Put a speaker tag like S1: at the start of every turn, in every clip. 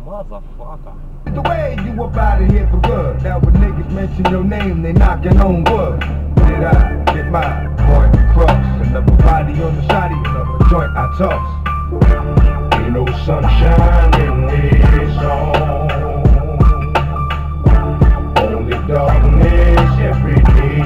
S1: Motherfucker.
S2: The way you up out of here for good. Now when niggas mention your name, they knocking on wood. Did I get my point across? Another body on the side, another joint I toss. Ain't no sunshine in this song. Only darkness every day.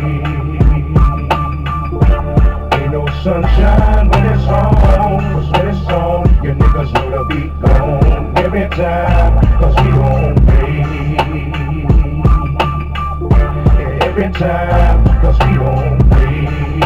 S2: Ain't no sunshine when it's on. Cause when it's on, your niggas know the beat gone every time. Cause we don't play. Every time, cause we don't play.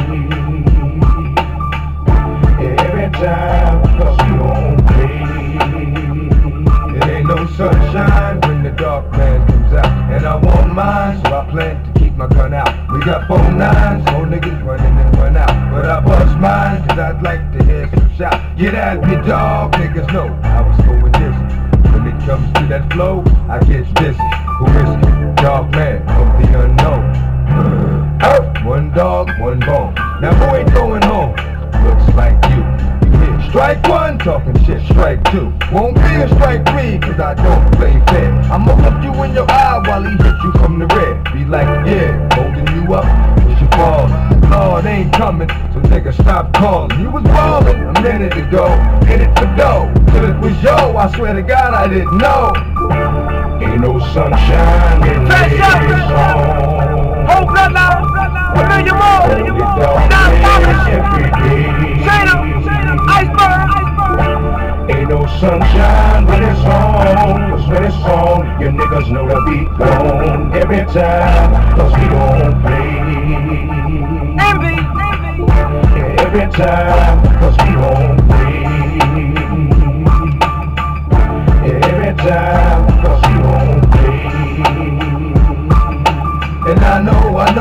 S2: Every time, cause we don't play. It ain't no sunshine when the dark man comes out. And I want mine, so I plan to keep my gun out. We got 4 9s, 4 niggas running and run out. But I bust mine, cause I'd like to hear some shout. Get at me, dog, niggas know I was going dizzy. When it comes to that flow, I get busy. Who is it? Dog man of the unknown. One dog, one bone. Now who ain't going home? Looks like you. You hear strike 1, talking shit, strike 2. Won't be a strike 3, cause I don't play fair. I'ma look you in your eye while he hit you from the rear. Be like, yeah, holding you up, push you fall. Lord ain't coming, so nigga stop calling. You was ballin' a minute ago, hit it for dough. Till it was yo, I swear to God I didn't know. Ain't no sunshine in this song.
S3: Whole blood now, $1 million more. Iceberg.
S2: Ain't no sunshine when it's on. Cause when it's on, your niggas know the beat gone every time. Cause we don't play.
S3: Envy.
S2: Every time, cause we don't play. Every time, cause we don't play. And I know,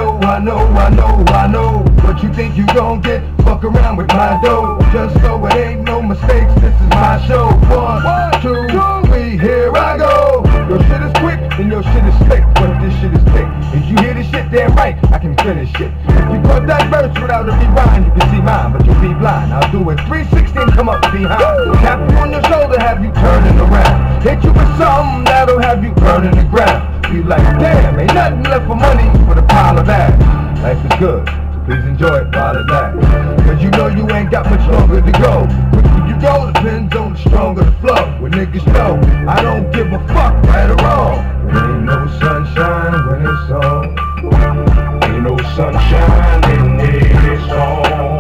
S2: but you think you gon' get fuck around with my dough. Just so it ain't no mistakes, this is my show. 1, 2, 3, here I go. Your shit is quick, and your shit is slick, but this shit is thick. If you hear this shit, damn right, I can finish it. If you cut that verse without a rewind, you can see mine, but you'll be blind. I'll do it 360 and come up behind. Tap you on your shoulder, have you turning around. Hit you with something that'll have you burning the ground. Be like, damn, ain't nothing left for money but a pile of ass. Life is good, so please enjoy it while it lasts. Cause you know you ain't got much longer to go. Quicker you go, depends on the stronger the flow. When niggas know, I don't give a fuck, right or wrong. There ain't no sunshine when it's on. Ain't no sunshine in this song.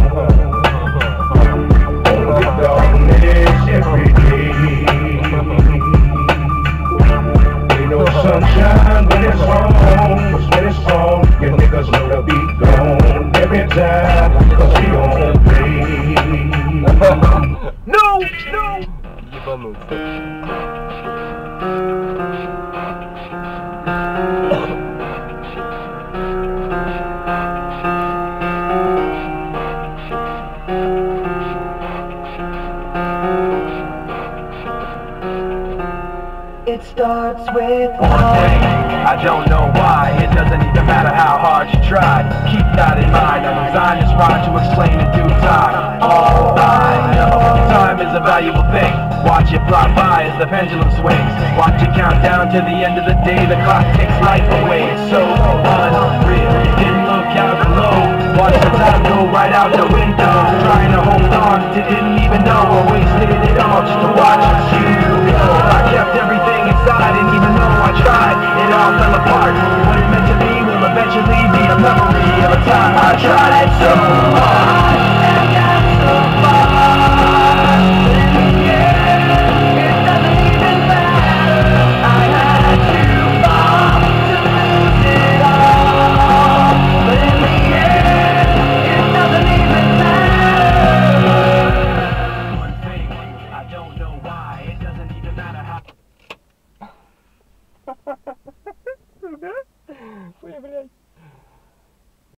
S2: Only darkness every day. No sunshine when it's on, cause when it's on, your niggas know the beat gone every time, cause we don't play.
S3: No!
S4: It starts with
S3: One thing, I don't know why. It doesn't even matter how hard you try. Keep that in mind. I designed this rhyme to explain in due time. All I know, time is a valuable thing. Watch it fly by as the pendulum swings. Watch it count down to the end of the day. The clock takes life away. It's so unreal. Didn't look out below. Watch the time go right out the window. Trying to hold on to didn't even know I wasted it all just to watch you go. I kept everything inside, and even though I tried, it all fell apart. What it meant to be will eventually be a memory of a time I tried it so